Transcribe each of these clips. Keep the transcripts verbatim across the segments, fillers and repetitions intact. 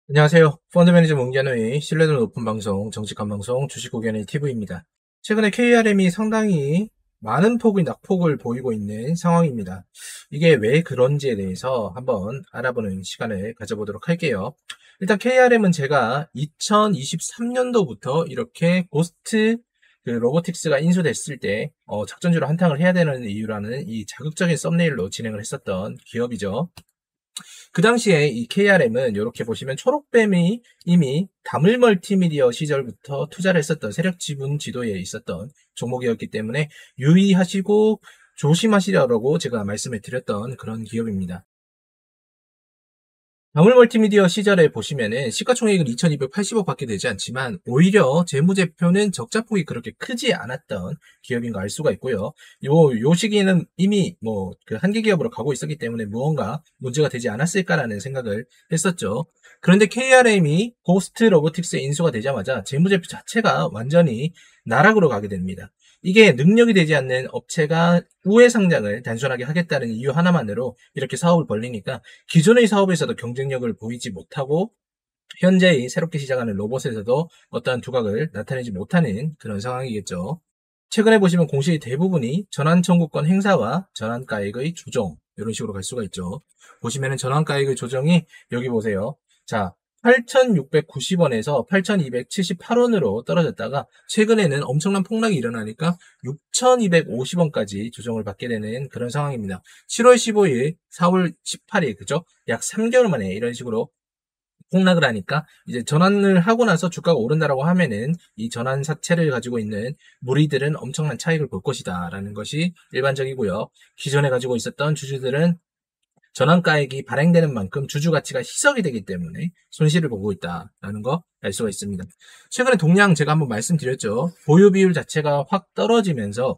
안녕하세요. 펀드 매니저 문견의 신뢰도 높은 방송, 정직한 방송, 주식고견의 티비입니다. 최근에 케이알엠이 상당히 많은 폭의 낙폭을 보이고 있는 상황입니다. 이게 왜 그런지에 대해서 한번 알아보는 시간을 가져보도록 할게요. 일단 케이알엠은 제가 이천이십삼 년도부터 이렇게 고스트 그 로보틱스가 인수됐을 때 어, 작전주로 한탕을 해야 되는 이유라는 이 자극적인 썸네일로 진행을 했었던 기업이죠. 그 당시에 이 케이알엠은 이렇게 보시면 초록뱀이 이미 다물 멀티미디어 시절부터 투자를 했었던 세력 지분 지도에 있었던 종목이었기 때문에 유의하시고 조심하시라고 제가 말씀을 드렸던 그런 기업입니다. 다물 멀티미디어 시절에 보시면은 시가총액은 이천이백팔십억 밖에 되지 않지만 오히려 재무제표는 적자폭이 그렇게 크지 않았던 기업인 거 알 수가 있고요. 요, 요 시기에는 이미 뭐 그 한계 기업으로 가고 있었기 때문에 무언가 문제가 되지 않았을까라는 생각을 했었죠. 그런데 케이알엠이 고스트 로보틱스에 인수가 되자마자 재무제표 자체가 완전히 나락으로 가게 됩니다. 이게 능력이 되지 않는 업체가 우회 상장을 단순하게 하겠다는 이유 하나만으로 이렇게 사업을 벌리니까 기존의 사업에서도 경쟁력을 보이지 못하고 현재의 새롭게 시작하는 로봇에서도 어떠한 두각을 나타내지 못하는 그런 상황이겠죠. 최근에 보시면 공시의 대부분이 전환청구권 행사와 전환가액의 조정 이런 식으로 갈 수가 있죠. 보시면은 전환가액의 조정이 여기 보세요. 자, 팔천육백구십 원에서 팔천이백칠십팔 원으로 떨어졌다가 최근에는 엄청난 폭락이 일어나니까 육천이백오십 원까지 조정을 받게 되는 그런 상황입니다. 칠월 십오일, 사월 십팔일, 그죠? 약 삼 개월 만에 이런 식으로 폭락을 하니까 이제 전환을 하고 나서 주가가 오른다라고 하면은 이 전환 사채를 가지고 있는 무리들은 엄청난 차익을 볼 것이다라는 것이 일반적이고요. 기존에 가지고 있었던 주주들은 전환가액이 발행되는 만큼 주주 가치가 희석이 되기 때문에 손실을 보고 있다라는 거 알 수가 있습니다. 최근에 동양 제가 한번 말씀드렸죠. 보유 비율 자체가 확 떨어지면서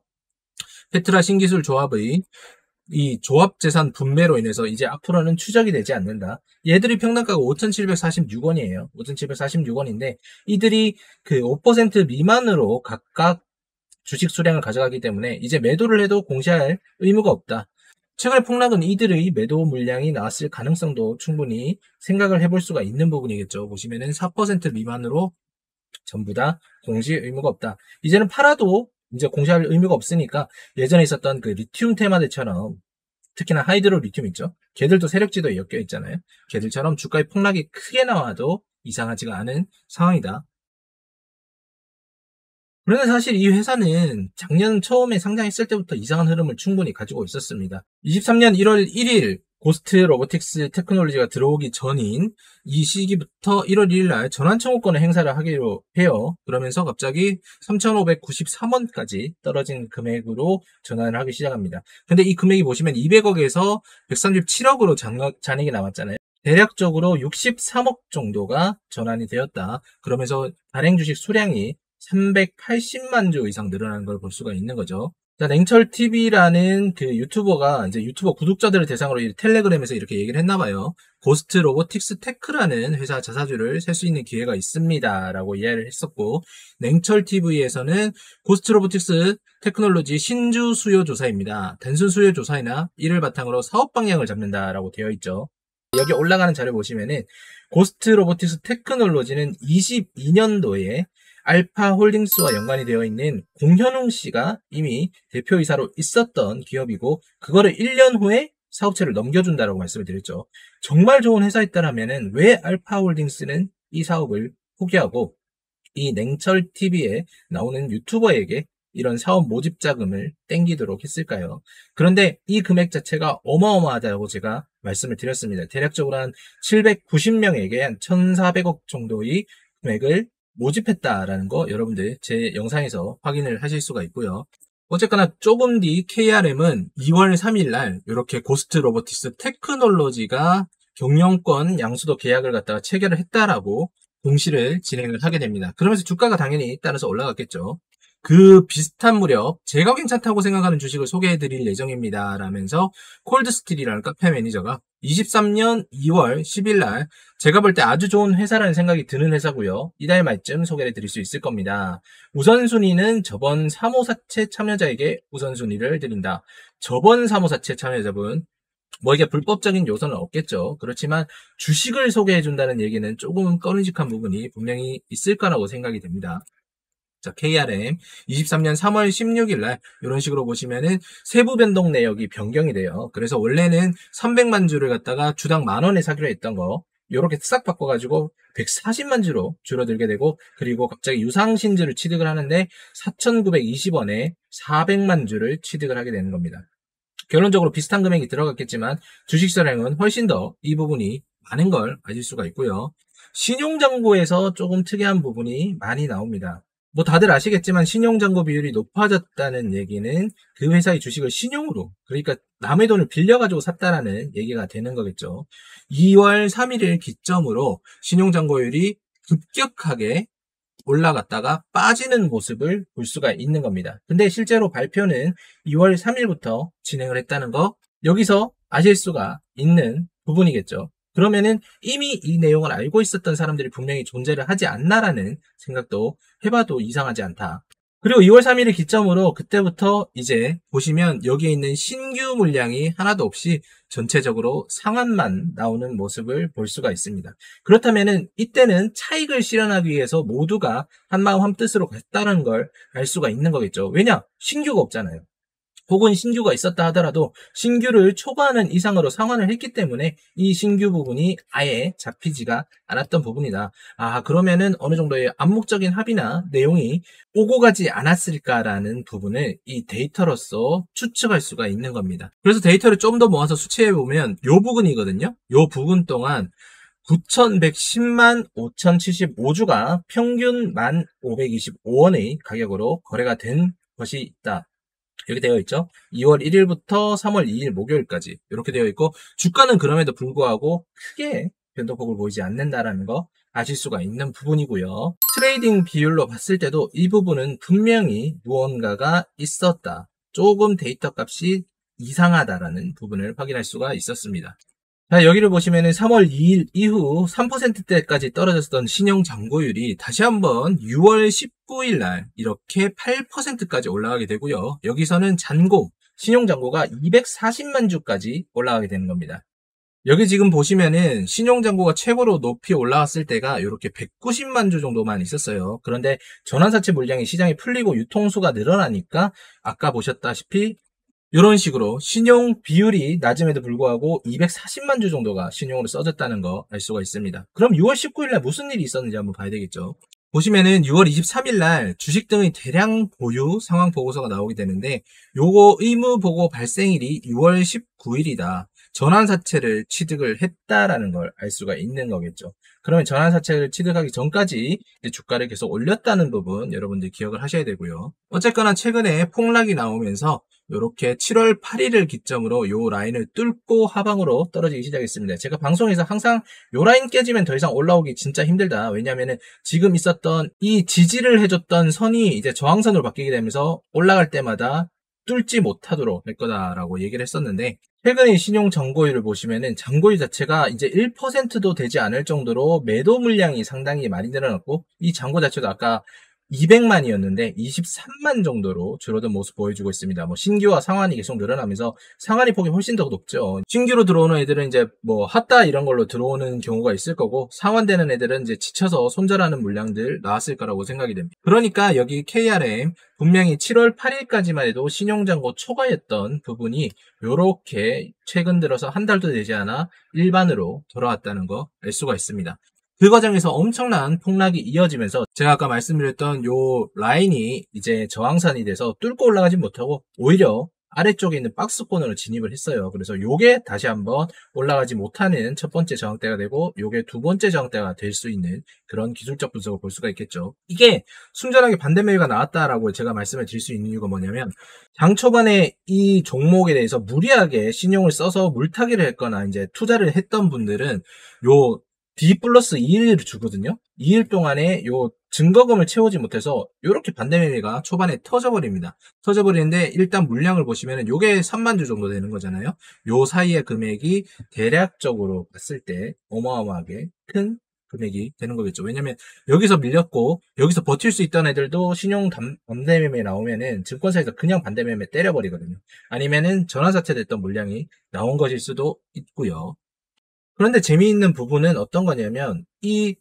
페트라 신기술 조합의 이 조합 재산 분배로 인해서 이제 앞으로는 추적이 되지 않는다. 얘들이 평단가가 오천칠백사십육 원이에요. 오천칠백사십육 원인데 이들이 그 오 퍼센트 미만으로 각각 주식 수량을 가져가기 때문에 이제 매도를 해도 공시할 의무가 없다. 최근의 폭락은 이들의 매도 물량이 나왔을 가능성도 충분히 생각을 해볼 수가 있는 부분이겠죠. 보시면은 사 퍼센트 미만으로 전부 다 공시 의무가 없다. 이제는 팔아도 이제 공시할 의무가 없으니까 예전에 있었던 그 리튬 테마들처럼 특히나 하이드로 리튬 있죠. 걔들도 세력지도에 엮여 있잖아요. 걔들처럼 주가의 폭락이 크게 나와도 이상하지가 않은 상황이다. 그런데 사실 이 회사는 작년 처음에 상장했을 때부터 이상한 흐름을 충분히 가지고 있었습니다. 이십삼 년 일월 일일 고스트 로보틱스 테크놀로지가 들어오기 전인 이 시기부터 일월 일일 날 전환청구권을 행사를 하기로 해요. 그러면서 갑자기 삼천오백구십삼 원까지 떨어진 금액으로 전환을 하기 시작합니다. 근데 이 금액이 보시면 이백억에서 백삼십칠억으로 잔액이 남았잖아요. 대략적으로 육십삼억 정도가 전환이 되었다. 그러면서 발행 주식 수량이 삼백팔십만 주 이상 늘어나는 걸 볼 수가 있는 거죠. 자, 냉철티비라는 그 유튜버가 이제 유튜버 구독자들을 대상으로 텔레그램에서 이렇게 얘기를 했나봐요. 고스트 로보틱스 테크라는 회사 자사주를 살 수 있는 기회가 있습니다. 라고 이해를 했었고, 냉철티비에서는 고스트 로보틱스 테크놀로지 신주 수요 조사입니다. 단순 수요 조사이나 이를 바탕으로 사업 방향을 잡는다라고 되어 있죠. 여기 올라가는 자료 보시면은 고스트 로보틱스 테크놀로지는 이십이 년도에 알파홀딩스와 연관이 되어 있는 공현웅 씨가 이미 대표이사로 있었던 기업이고 그거를 일 년 후에 사업체를 넘겨준다라고 말씀을 드렸죠. 정말 좋은 회사였다라면은 왜 알파홀딩스는 이 사업을 포기하고 이 냉철티비에 나오는 유튜버에게 이런 사업 모집 자금을 땡기도록 했을까요? 그런데 이 금액 자체가 어마어마하다고 제가 말씀을 드렸습니다. 대략적으로 한 칠백구십 명에게 한 천사백억 정도의 금액을 모집했다라는 거 여러분들 제 영상에서 확인을 하실 수가 있고요. 어쨌거나 조금 뒤 케이알엠은 이월 삼일 날 이렇게 고스트 로보틱스 테크놀로지가 경영권 양수도 계약을 갖다가 체결을 했다라고 공시를 진행을 하게 됩니다. 그러면서 주가가 당연히 따라서 올라갔겠죠. 그 비슷한 무렵 제가 괜찮다고 생각하는 주식을 소개해드릴 예정입니다. 라면서 콜드스틸이라는 카페 매니저가 이십삼 년 이월 십일 날 제가 볼 때 아주 좋은 회사라는 생각이 드는 회사고요. 이달 말쯤 소개해 드릴 수 있을 겁니다. 우선순위는 저번 삼 호 사채 참여자에게 우선순위를 드린다. 저번 삼 호 사채 참여자분 뭐 이게 불법적인 요소는 없겠죠. 그렇지만 주식을 소개해준다는 얘기는 조금은 꺼림직한 부분이 분명히 있을 거라고 생각이 됩니다. 자, 케이알엠 이십삼 년 삼월 십육일 날 이런 식으로 보시면은 세부 변동 내역이 변경이 돼요. 그래서 원래는 삼백만 주를 갖다가 주당 만 원에 사기로 했던 거 이렇게 싹 바꿔가지고 백사십만 주로 줄어들게 되고, 그리고 갑자기 유상신주를 취득을 하는데 사천구백이십 원에 사백만 주를 취득을 하게 되는 겁니다. 결론적으로 비슷한 금액이 들어갔겠지만 주식시장은 훨씬 더 이 부분이 많은 걸 아실 수가 있고요. 신용잔고에서 조금 특이한 부분이 많이 나옵니다. 뭐 다들 아시겠지만 신용잔고 비율이 높아졌다는 얘기는 그 회사의 주식을 신용으로, 그러니까 남의 돈을 빌려가지고 샀다라는 얘기가 되는 거겠죠. 이월 삼일을 기점으로 신용잔고율이 급격하게 올라갔다가 빠지는 모습을 볼 수가 있는 겁니다. 근데 실제로 발표는 이월 삼일부터 진행을 했다는 거, 여기서 아실 수가 있는 부분이겠죠. 그러면은 이미 이 내용을 알고 있었던 사람들이 분명히 존재를 하지 않나라는 생각도 해봐도 이상하지 않다. 그리고 이월 삼일을 기점으로 그때부터 이제 보시면 여기에 있는 신규 물량이 하나도 없이 전체적으로 상한만 나오는 모습을 볼 수가 있습니다. 그렇다면은 이때는 차익을 실현하기 위해서 모두가 한마음 한뜻으로 갔다는 걸 알 수가 있는 거겠죠. 왜냐? 신규가 없잖아요. 혹은 신규가 있었다 하더라도 신규를 초과하는 이상으로 상환을 했기 때문에 이 신규 부분이 아예 잡히지가 않았던 부분이다. 아, 그러면은 어느 정도의 암묵적인 합의나 내용이 오고 가지 않았을까라는 부분을 이 데이터로서 추측할 수가 있는 겁니다. 그래서 데이터를 좀 더 모아서 수치해보면 요 부분이거든요. 요 부분 동안 구천백십만 오천칠십오 주가 평균 만 오백이십오 원의 가격으로 거래가 된 것이 있다. 이렇게 되어 있죠. 이월 일일부터 삼월 이일 목요일까지 이렇게 되어 있고, 주가는 그럼에도 불구하고 크게 변동폭을 보이지 않는다라는 거 아실 수가 있는 부분이고요. 트레이딩 비율로 봤을 때도 이 부분은 분명히 무언가가 있었다, 조금 데이터 값이 이상하다라는 부분을 확인할 수가 있었습니다. 자, 여기를 보시면은 삼월 이일 이후 삼 퍼센트대까지 떨어졌던 신용잔고율이 다시 한번 유월 십구일 날 이렇게 팔 퍼센트까지 올라가게 되고요. 여기서는 잔고, 신용잔고가 이백사십만 주까지 올라가게 되는 겁니다. 여기 지금 보시면은 신용잔고가 최고로 높이 올라갔을 때가 이렇게 백구십만 주 정도만 있었어요. 그런데 전환사채 물량이 시장에 풀리고 유통수가 늘어나니까 아까 보셨다시피 이런 식으로 신용 비율이 낮음에도 불구하고 이백사십만 주 정도가 신용으로 써졌다는 거 알 수가 있습니다. 그럼 유월 십구일 날 무슨 일이 있었는지 한번 봐야 되겠죠. 보시면은 유월 이십삼일 날 주식 등의 대량 보유 상황 보고서가 나오게 되는데, 요거 의무 보고 발생일이 유월 십구일이다. 전환사채를 취득을 했다라는 걸 알 수가 있는 거겠죠. 그러면 전환사채를 취득하기 전까지 주가를 계속 올렸다는 부분 여러분들 기억을 하셔야 되고요. 어쨌거나 최근에 폭락이 나오면서 이렇게 칠월 팔일을 기점으로 요 라인을 뚫고 하방으로 떨어지기 시작했습니다. 제가 방송에서 항상 요 라인 깨지면 더 이상 올라오기 진짜 힘들다. 왜냐면은 지금 있었던 이 지지를 해줬던 선이 이제 저항선으로 바뀌게 되면서 올라갈 때마다 뚫지 못하도록 할 거다라고 얘기를 했었는데, 최근의 신용 잔고율을 보시면은 잔고율 자체가 이제 일 퍼센트도 되지 않을 정도로 매도 물량이 상당히 많이 늘어났고, 이 잔고 자체도 아까 이백만이었는데 이십삼만 정도로 줄어든 모습 보여주고 있습니다. 뭐 신규와 상환이 계속 늘어나면서 상환이 폭이 훨씬 더 높죠. 신규로 들어오는 애들은 이제 뭐 핫다 이런 걸로 들어오는 경우가 있을 거고, 상환되는 애들은 이제 지쳐서 손절하는 물량들 나왔을 거라고 생각이 됩니다. 그러니까 여기 케이알엠 분명히 칠월 팔일까지만 해도 신용잔고 초과였던 부분이 요렇게 최근 들어서 한 달도 되지 않아 일반으로 돌아왔다는 거 알 수가 있습니다. 그 과정에서 엄청난 폭락이 이어지면서 제가 아까 말씀드렸던 요 라인이 이제 저항선이 돼서 뚫고 올라가지 못하고 오히려 아래쪽에 있는 박스권으로 진입을 했어요. 그래서 요게 다시 한번 올라가지 못하는 첫 번째 저항대가 되고, 요게 두 번째 저항대가 될 수 있는 그런 기술적 분석을 볼 수가 있겠죠. 이게 순전하게 반대 매매가 나왔다라고 제가 말씀을 드릴 수 있는 이유가 뭐냐면, 장 초반에 이 종목에 대해서 무리하게 신용을 써서 물타기를 했거나 이제 투자를 했던 분들은 요 D 플러스 이 일을 주거든요. 이 일 동안에 요 증거금을 채우지 못해서 요렇게 반대 매매가 초반에 터져버립니다. 터져버리는데 일단 물량을 보시면은 요게 삼만 주 정도 되는 거잖아요. 요 사이의 금액이 대략적으로 봤을 때 어마어마하게 큰 금액이 되는 거겠죠. 왜냐면 여기서 밀렸고 여기서 버틸 수 있던 애들도 신용 담- 반대매매 나오면은 증권사에서 그냥 반대매매 때려버리거든요. 아니면은 전환사채됐던 물량이 나온 것일 수도 있고요. 그런데 재미있는 부분은 어떤 거냐면 이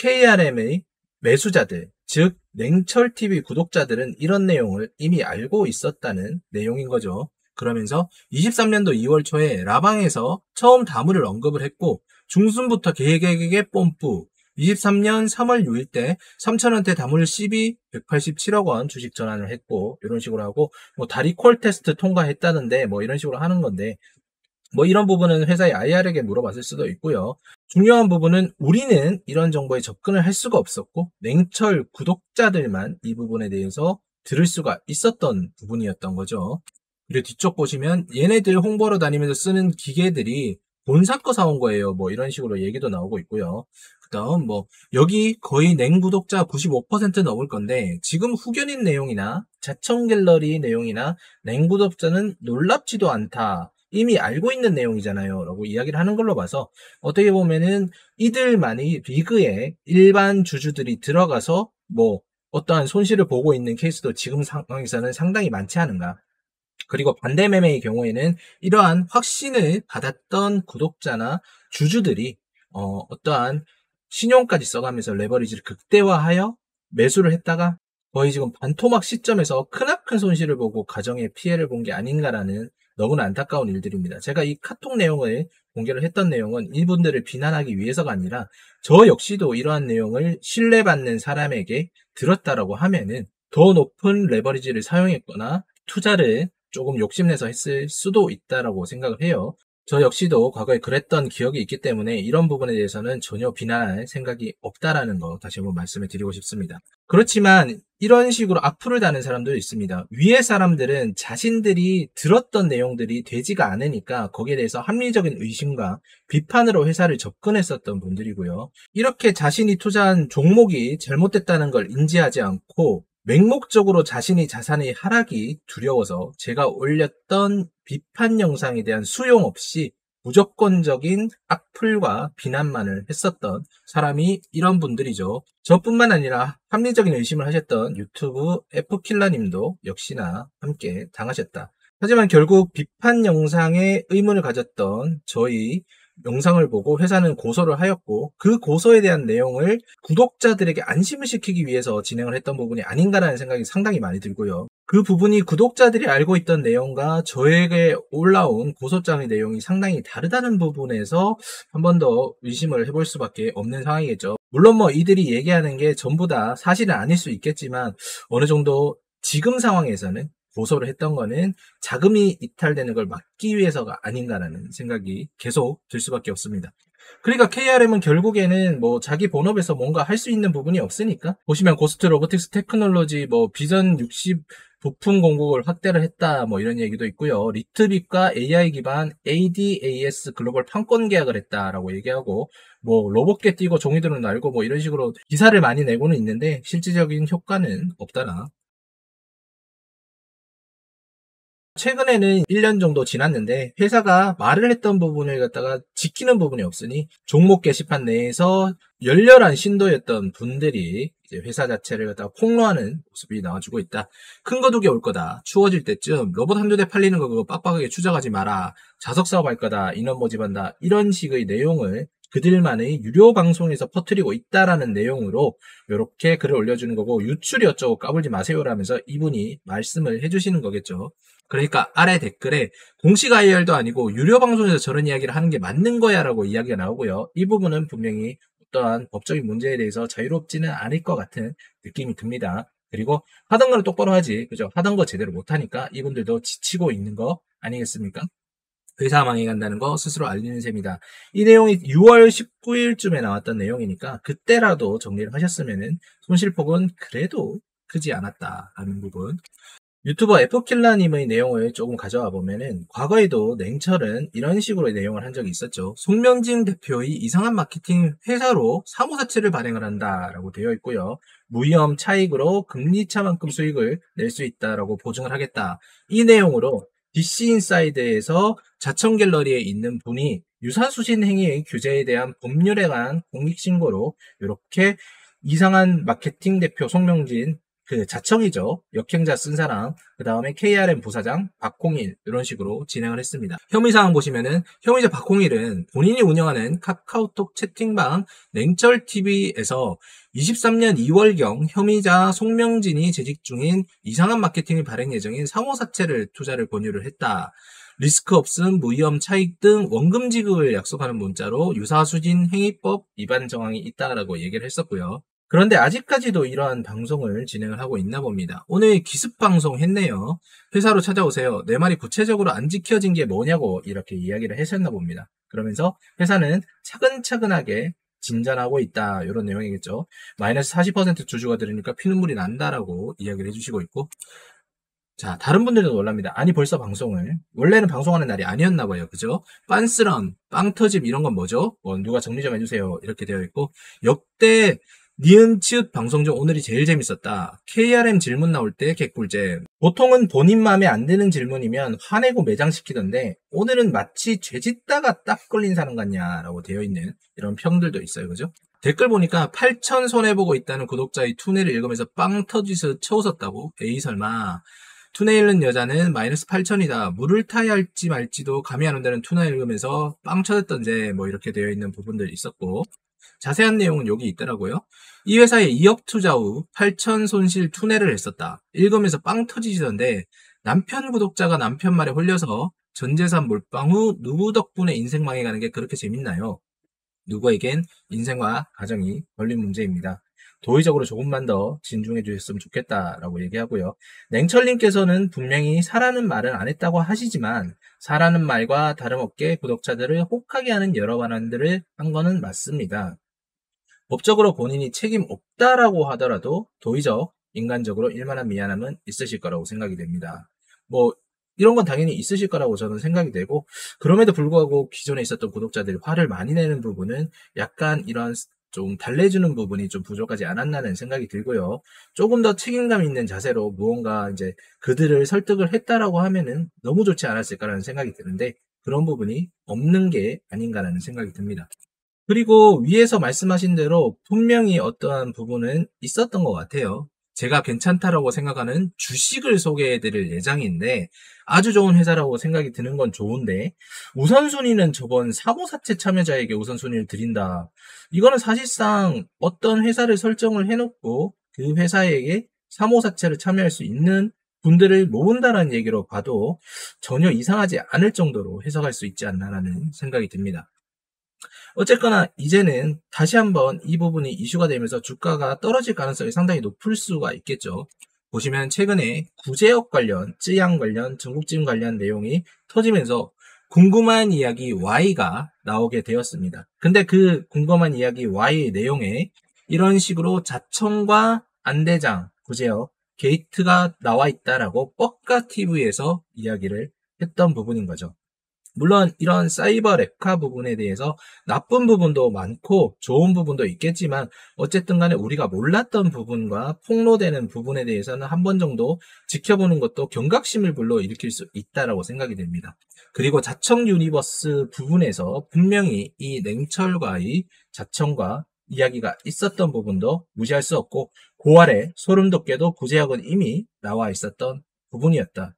케이알엠의 매수자들, 즉 냉철티비 구독자들은 이런 내용을 이미 알고 있었다는 내용인 거죠. 그러면서 이십삼 년도 이월 초에 라방에서 처음 다무를 언급을 했고 중순부터 개개개개 뽐뿌 이십삼 년 삼월 육 일 때 삼천 원대 다물 씨비 백팔십칠억 원 주식 전환을 했고 이런 식으로 하고 뭐 다리 콜 테스트 통과했다는데 뭐 이런 식으로 하는 건데 뭐 이런 부분은 회사의 아이알에게 물어봤을 수도 있고요. 중요한 부분은 우리는 이런 정보에 접근을 할 수가 없었고 냉철 구독자들만 이 부분에 대해서 들을 수가 있었던 부분이었던 거죠. 그리고 뒤쪽 보시면 얘네들 홍보로 다니면서 쓰는 기계들이 본사 거 사온 거예요. 뭐 이런 식으로 얘기도 나오고 있고요. 그 다음 뭐 여기 거의 냉 구독자 구십오 퍼센트 넘을 건데 지금 후견인 내용이나 자청 갤러리 내용이나 냉 구독자는 놀랍지도 않다. 이미 알고 있는 내용이잖아요. 라고 이야기를 하는 걸로 봐서 어떻게 보면은 이들만이 리그에 일반 주주들이 들어가서 뭐 어떠한 손실을 보고 있는 케이스도 지금 상황에서는 상당히 많지 않은가. 그리고 반대 매매의 경우에는 이러한 확신을 받았던 구독자나 주주들이 어, 어떠한 신용까지 써가면서 레버리지를 극대화하여 매수를 했다가 거의 지금 반토막 시점에서 크나큰 손실을 보고 가정에 피해를 본 게 아닌가라는 너무나 안타까운 일들입니다. 제가 이 카톡 내용을 공개를 했던 내용은 이분들을 비난하기 위해서가 아니라 저 역시도 이러한 내용을 신뢰받는 사람에게 들었다라고 하면은 더 높은 레버리지를 사용했거나 투자를 조금 욕심내서 했을 수도 있다라고 생각을 해요. 저 역시도 과거에 그랬던 기억이 있기 때문에 이런 부분에 대해서는 전혀 비난할 생각이 없다라는 거 다시 한번 말씀을 드리고 싶습니다. 그렇지만 이런 식으로 악플을 다는 사람도 있습니다. 위에 사람들은 자신들이 들었던 내용들이 되지가 않으니까 거기에 대해서 합리적인 의심과 비판으로 회사를 접근했었던 분들이고요. 이렇게 자신이 투자한 종목이 잘못됐다는 걸 인지하지 않고 맹목적으로 자신이 자산의 하락이 두려워서 제가 올렸던 비판 영상에 대한 수용 없이 무조건적인 악플과 비난만을 했었던 사람이 이런 분들이죠. 저뿐만 아니라 합리적인 의심을 하셨던 유튜브 F킬러님도 역시나 함께 당하셨다. 하지만 결국 비판 영상에 의문을 가졌던 저희 영상을 보고 회사는 고소를 하였고 그 고소에 대한 내용을 구독자들에게 안심을 시키기 위해서 진행을 했던 부분이 아닌가라는 생각이 상당히 많이 들고요. 그 부분이 구독자들이 알고 있던 내용과 저에게 올라온 고소장의 내용이 상당히 다르다는 부분에서 한 번 더 의심을 해볼 수밖에 없는 상황이겠죠. 물론 뭐 이들이 얘기하는 게 전부 다 사실은 아닐 수 있겠지만 어느 정도 지금 상황에서는 고소를 했던 거는 자금이 이탈되는 걸 막기 위해서가 아닌가라는 생각이 계속 들 수밖에 없습니다. 그러니까 케이알엠은 결국에는 뭐 자기 본업에서 뭔가 할 수 있는 부분이 없으니까 보시면 고스트 로보틱스 테크놀로지 뭐 비전 육십 부품 공급을 확대를 했다 뭐 이런 얘기도 있고요. 리트빅과 에이아이 기반 에이디에이에스 글로벌 판권 계약을 했다라고 얘기하고 뭐 로봇계 띄고 종이들은 날고 뭐 이런 식으로 기사를 많이 내고는 있는데 실질적인 효과는 없다나. 최근에는 일 년 정도 지났는데 회사가 말을 했던 부분을 갖다가 지키는 부분이 없으니 종목 게시판 내에서 열렬한 신도였던 분들이 이제 회사 자체를 갖다가 폭로하는 모습이 나와주고 있다. 큰 거두개 올 거다. 추워질 때쯤 로봇 한두 대 팔리는 거 그거 빡빡하게 추적하지 마라. 자석 사업 할 거다. 인원 모집한다. 이런 식의 내용을 그들만의 유료 방송에서 퍼뜨리고 있다라는 내용으로 이렇게 글을 올려주는 거고 유출이 어쩌고 까불지 마세요라면서 이분이 말씀을 해주시는 거겠죠. 그러니까 아래 댓글에 공식 아이알도 아니고 유료 방송에서 저런 이야기를 하는 게 맞는 거야 라고 이야기가 나오고요. 이 부분은 분명히 어떠한 법적인 문제에 대해서 자유롭지는 않을 것 같은 느낌이 듭니다. 그리고 하던 거는 똑바로 하지. 그죠? 하던 거 제대로 못하니까 이분들도 지치고 있는 거 아니겠습니까? 회사 망해간다는 거 스스로 알리는 셈이다. 이 내용이 유월 십구일쯤에 나왔던 내용이니까 그때라도 정리를 하셨으면은 손실폭은 그래도 크지 않았다라는 부분. 유튜버 에프킬라님의 내용을 조금 가져와 보면은 과거에도 냉철은 이런 식으로 내용을 한 적이 있었죠. 송명진 대표의 이상한 마케팅 회사로 사무사채를 발행을 한다라고 되어 있고요. 무위험 차익으로 금리차만큼 수익을 낼 수 있다라고 보증을 하겠다. 이 내용으로 디씨인사이드에서 자청 갤러리에 있는 분이 유사수신 행위 규제에 대한 법률에 관한 공익신고로 이렇게 이상한 마케팅 대표 송명진 그 자청이죠. 역행자 쓴 사람, 그 다음에 케이알엠 부사장 박홍일 이런 식으로 진행을 했습니다. 혐의사항 보시면은 혐의자 박홍일은 본인이 운영하는 카카오톡 채팅방 냉철티비에서 이십삼 년 이월경 혐의자 송명진이 재직 중인 이상한 마케팅을 발행 예정인 상호사채를 투자를 권유를 했다. 리스크 없음, 무위험 차익 등 원금 지급을 약속하는 문자로 유사수진 행위법 위반 정황이 있다라고 얘기를 했었고요. 그런데 아직까지도 이러한 방송을 진행을 하고 있나 봅니다. 오늘 기습 방송 했네요. 회사로 찾아오세요. 내 말이 구체적으로 안 지켜진 게 뭐냐고 이렇게 이야기를 하셨나 봅니다. 그러면서 회사는 차근차근하게 진전하고 있다. 이런 내용이겠죠. 마이너스 사십 퍼센트 주주가 들으니까 피눈물이 난다라고 이야기를 해주시고 있고, 자, 다른 분들도 놀랍니다. 아니, 벌써 방송을. 원래는 방송하는 날이 아니었나 봐요. 그죠? 빤스런, 빵터집 이런 건 뭐죠? 뭐, 누가 정리 좀 해주세요. 이렇게 되어 있고, 역대 니은 치읓 방송 중 오늘이 제일 재밌었다. 케이알엠 질문 나올 때 개꿀잼. 보통은 본인 마음에 안 드는 질문이면 화내고 매장시키던데, 오늘은 마치 죄짓다가 딱 걸린 사람 같냐라고 되어 있는 이런 평들도 있어요. 그죠? 댓글 보니까 팔천 손해보고 있다는 구독자의 투네를 읽으면서 빵 터지듯 쳐웃었다고? 에이 설마. 투네 읽는 여자는 마이너스 팔천이다. 물을 타야 할지 말지도 감이 안 온다는 투네 읽으면서 빵 쳐졌던제 뭐 이렇게 되어 있는 부분들이 있었고, 자세한 내용은 여기 있더라고요. 이 회사에 이억 투자 후 팔천 손실 투네를 했었다. 읽으면서 빵 터지시던데, 남편 구독자가 남편 말에 홀려서 전재산 몰빵 후 누구 덕분에 인생 망해가는 게 그렇게 재밌나요? 누구에겐 인생과 가정이 걸린 문제입니다. 도의적으로 조금만 더 진중해 주셨으면 좋겠다라고 얘기하고요. 냉철님께서는 분명히 사라는 말은 안 했다고 하시지만 사라는 말과 다름없게 구독자들을 혹하게 하는 여러 발언들을 한 거는 맞습니다. 법적으로 본인이 책임 없다라고 하더라도 도의적, 인간적으로 일만한 미안함은 있으실 거라고 생각이 됩니다. 뭐 이런 건 당연히 있으실 거라고 저는 생각이 되고, 그럼에도 불구하고 기존에 있었던 구독자들이 화를 많이 내는 부분은 약간 이런 좀 달래주는 부분이 좀 부족하지 않았나는 생각이 들고요. 조금 더 책임감 있는 자세로 무언가 이제 그들을 설득을 했다라고 하면은 너무 좋지 않았을까라는 생각이 드는데, 그런 부분이 없는 게 아닌가라는 생각이 듭니다. 그리고 위에서 말씀하신 대로 분명히 어떠한 부분은 있었던 것 같아요. 제가 괜찮다라고 생각하는 주식을 소개해드릴 예정인데, 아주 좋은 회사라고 생각이 드는 건 좋은데, 우선순위는 저번 사모사채 참여자에게 우선순위를 드린다. 이거는 사실상 어떤 회사를 설정을 해놓고 그 회사에게 사모사채를 참여할 수 있는 분들을 모은다는 얘기로 봐도 전혀 이상하지 않을 정도로 해석할 수 있지 않나라는 생각이 듭니다. 어쨌거나 이제는 다시 한번 이 부분이 이슈가 되면서 주가가 떨어질 가능성이 상당히 높을 수가 있겠죠. 보시면 최근에 구제역 관련, 쯔양 관련, 전국지금 관련 내용이 터지면서 궁금한 이야기 Y가 나오게 되었습니다. 근데 그 궁금한 이야기 Y의 내용에 이런 식으로 자청과 안대장, 구제역, 게이트가 나와 있다라고 뻑가티비에서 이야기를 했던 부분인 거죠. 물론 이런 사이버 랩카 부분에 대해서 나쁜 부분도 많고 좋은 부분도 있겠지만, 어쨌든 간에 우리가 몰랐던 부분과 폭로되는 부분에 대해서는 한 번 정도 지켜보는 것도 경각심을 불러일으킬 수 있다라고 생각이 됩니다. 그리고 자청 유니버스 부분에서 분명히 이 냉철과의 자청과 이야기가 있었던 부분도 무시할 수 없고, 그 아래 소름 돋게도 구제역은 이미 나와 있었던 부분이었다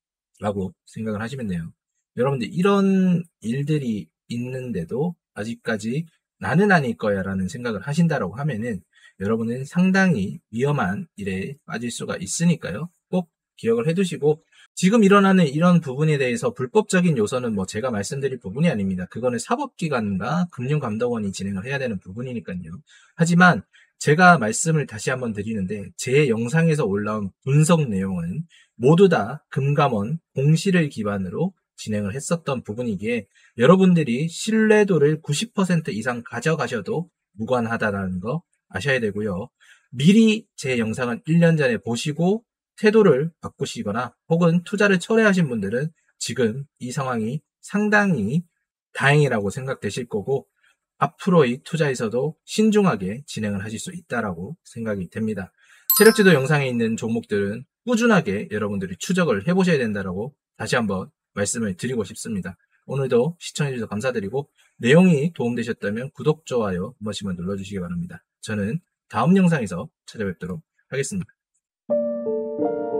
라고 생각을 하시면 돼요. 여러분들 이런 일들이 있는데도 아직까지 나는 아닐 거야 라는 생각을 하신다라고 하면은 여러분은 상당히 위험한 일에 빠질 수가 있으니까요. 꼭 기억을 해두시고, 지금 일어나는 이런 부분에 대해서 불법적인 요소는 뭐 제가 말씀드릴 부분이 아닙니다. 그거는 사법기관과 금융감독원이 진행을 해야 되는 부분이니까요. 하지만 제가 말씀을 다시 한번 드리는데, 제 영상에서 올라온 분석 내용은 모두 다 금감원 공시를 기반으로 진행을 했었던 부분이기에 여러분들이 신뢰도를 구십 퍼센트 이상 가져가셔도 무관하다는 거 아셔야 되고요. 미리 제 영상은 일 년 전에 보시고 태도를 바꾸시거나 혹은 투자를 철회하신 분들은 지금 이 상황이 상당히 다행이라고 생각되실 거고, 앞으로의 투자에서도 신중하게 진행을 하실 수 있다라고 생각이 됩니다. 세력지도 영상에 있는 종목들은 꾸준하게 여러분들이 추적을 해보셔야 된다라고 다시 한번 말씀을 드리고 싶습니다. 오늘도 시청해주셔서 감사드리고 내용이 도움되셨다면 구독, 좋아요 한 번씩만 눌러주시기 바랍니다. 저는 다음 영상에서 찾아뵙도록 하겠습니다.